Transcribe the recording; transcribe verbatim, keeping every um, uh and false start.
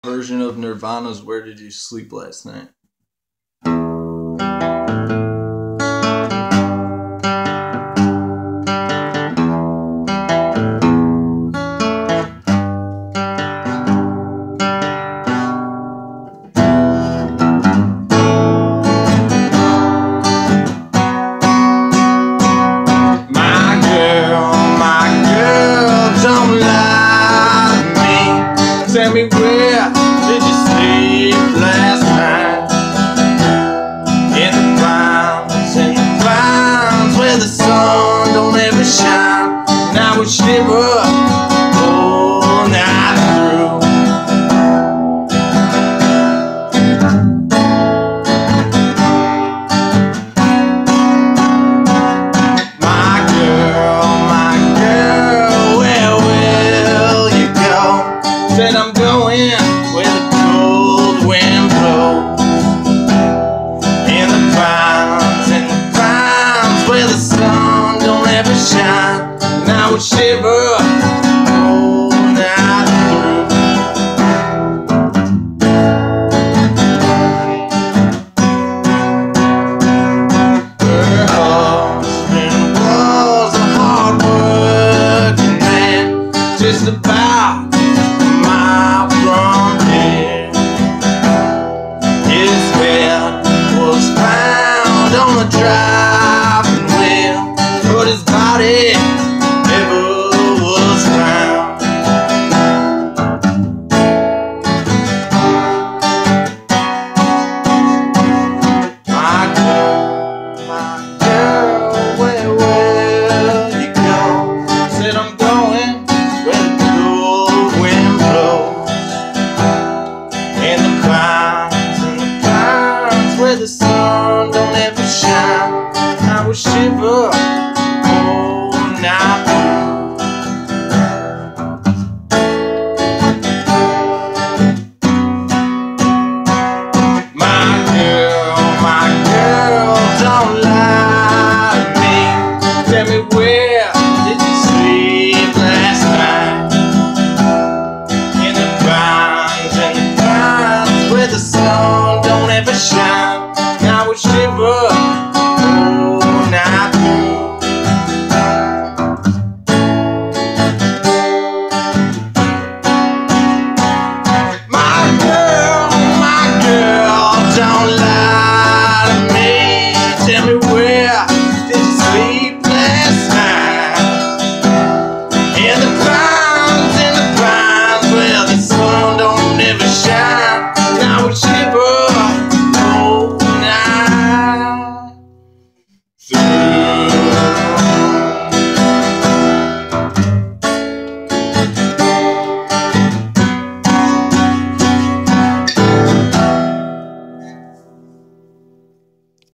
Version of Nirvana's Where Did You Sleep Last Night? My girl, my girl, don't lie to me. Tell me, where did you sleep last night? In the clouds, in the clouds, where the sun don't ever shine. Now we shiver all night through. My girl, my girl, where will you go? Said I'm going where the cold wind blows. In the clouds, in the clouds, where the sun don't ever shine. Now we shiver all night through. Her husband was a hard-working man, just about a mile from here. His bed was found on a driving wheel, but his body never was found. My girl, my girl, where will you go? Said I'm going where the cold wind blows. In the clouds,